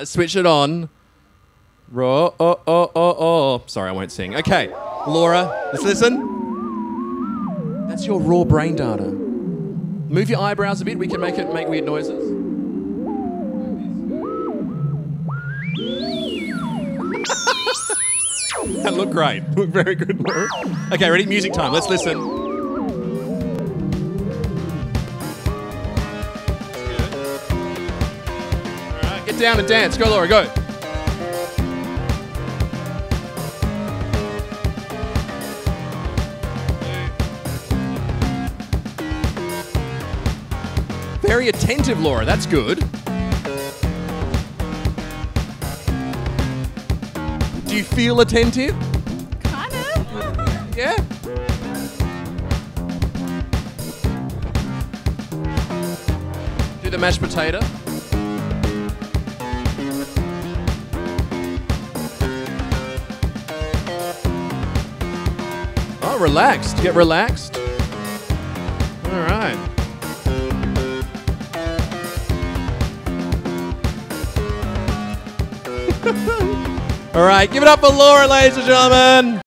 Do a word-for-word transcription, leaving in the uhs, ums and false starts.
right, switch it on. Raw, oh, oh, oh, oh. Sorry, I won't sing. Okay, Laura, let's listen. That's your raw brain data. Move your eyebrows a bit. We can make it make weird noises. That looked great. Looked very good, Laura. Okay, ready? Music time. Let's listen. All right, get down and dance. Go, Laura, go. Very attentive, Laura. That's good. Do you feel attentive? Kind of. Yeah? Do the mashed potato. Oh, relaxed. Get relaxed. All right. All right, give it up for Laura, ladies and gentlemen.